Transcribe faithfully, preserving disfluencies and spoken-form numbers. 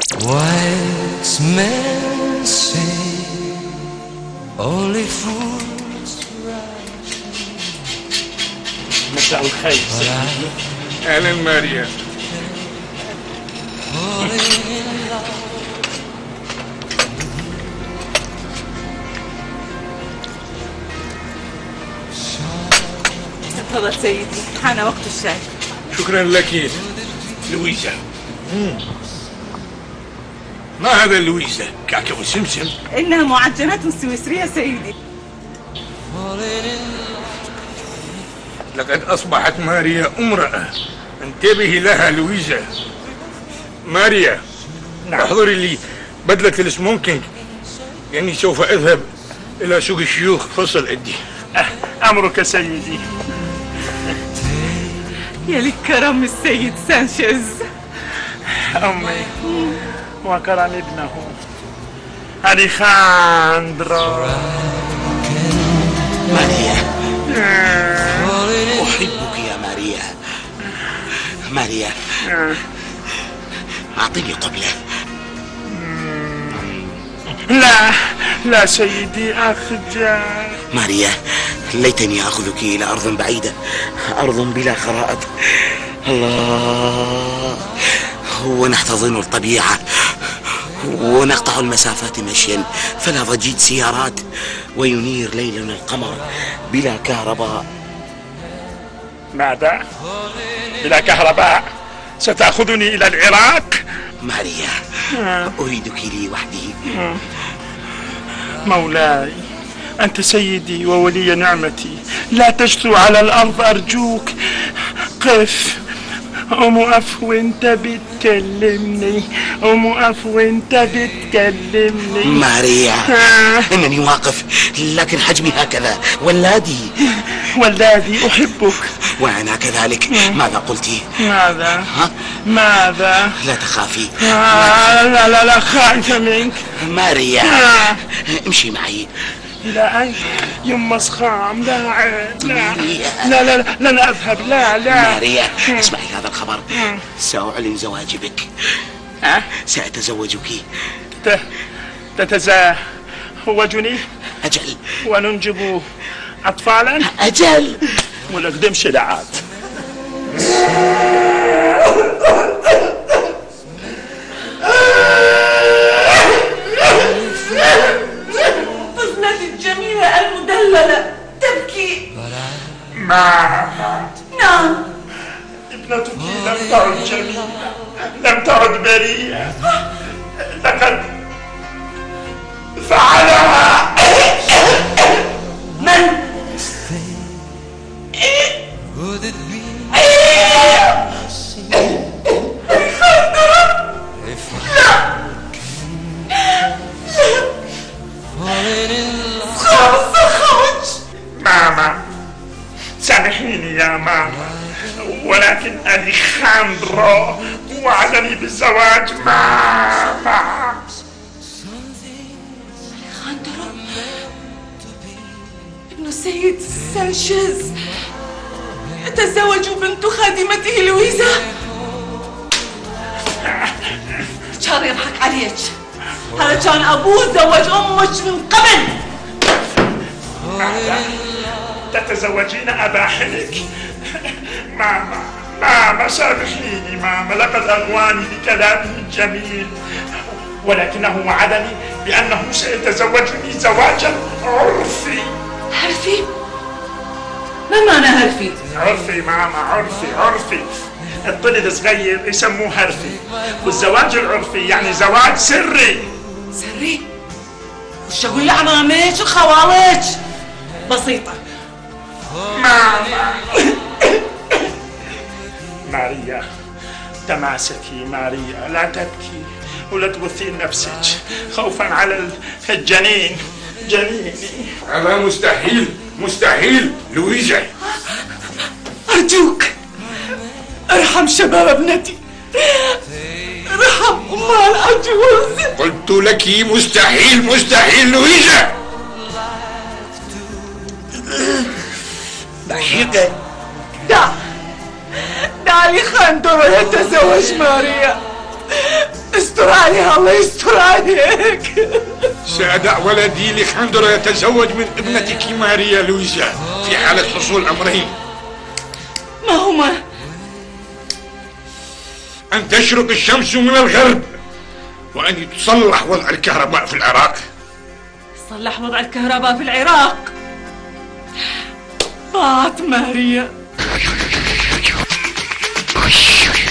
Wise men say only fools rush. مساء الخير سيدي. أهلا ماريا. تفضل سيدي، حان وقت الشاي. شكرا لك لويزا. ما هذا لويزا؟ كعكة وسمسم؟ إنها معجنات سويسرية سيدي. لقد أصبحت ماريا امرأة، انتبهي لها لويزا. ماريا، نعم. احضري لي بدلة السموكينج لأني سوف أذهب إلى سوق الشيوخ. فصل أدي. أمرك سيدي. يا لكرم السيد سانشيز. أمي وكرم ابنه أليخاندرو. ماريا، أحبك يا ماريا. ماريا، أعطيني قبلة. لا لا سيدي، أخجل. ماريا، ليتني أخذك إلى أرض بعيدة، أرض بلا خرائط. الله، ونحتضن الطبيعة ونقطع المسافات مشيا فلا ضجيج سيارات، وينير ليلنا القمر بلا كهرباء. ماذا؟ بلا كهرباء؟ ستأخذني إلى العراق؟ ماريا، أريدك لي وحدي. مولاي، أنت سيدي وولي نعمتي، لا تجثو على الأرض أرجوك. قف. أم أفو أنت بتكلمني، أم أفو أنت بتكلمني. ماريا، إنني واقف لكن حجمي هكذا. ولادي ولادي، أحبك. وأنا كذلك. ماذا قلتي؟ ماذا؟ ها؟ ماذا؟ لا تخافي. آه لا لا لا، خائفة منك. ماريا، آه. امشي معي. إلى أين؟ يما صخام. لا لا لا لا لا لن أذهب. لا لا ماريا، اسمعي هذا الخبر. سأعلن زواجي بك. أه؟ سأتزوجك. تتزوجني؟ أجل. وننجب أطفالا؟ أجل. ونقدم شلعات. طفلتي الجميلة المدللة تبكي. ماما. نعم. ابنتك لم تعد جميلة، لم تعد بريئة. لقد فعلها. من؟ Could it be if falling in love? ماما، سامحيني يا ماما، ولكن أليخاندرو وعدني بالزواج. ماما. أليخاندرو ابن السيد سانشيز يتزوج بنت خادمته لويزا. كان يضحك عليك. هذا كان أبوه زوج أمك من قبل. ماذا؟ تتزوجين أبا حنك؟ ماما ماما سامحيني ماما، لقد أغواني بكلامه الجميل، ولكنه وعدني بأنه سيتزوجني زواجا عرفي. عرفي؟ ما معنى عرفي؟ عرفي ماما، عرفي عرفي. الطفل الصغير يسموه عرفي، والزواج العرفي يعني زواج سري. سري؟ وش أقول لعمامك وخوالك؟ بسيطة. ماما. ماريا، تماسكي ماريا، لا تبكي ولا تبثين نفسك خوفا على الجنين. جنيني هذا مستحيل مستحيل. لويزا، أرجوك ارحم شباب ابنتي، ارحم أمها العجوز. قلت لك مستحيل مستحيل. لويزا، ضحكت. دع دع أليخاندرو يتزوج ماريا. استر عليها، الله يستر عليك. سأدع ولدي ليخاندرو يتزوج من ابنتك ماريا لويزا في حالة حصول أمرين. ما هما؟ أن تشرق الشمس من الغرب، وأن تصلح وضع الكهرباء في العراق. صلح وضع الكهرباء في العراق. ضاعت ماريا.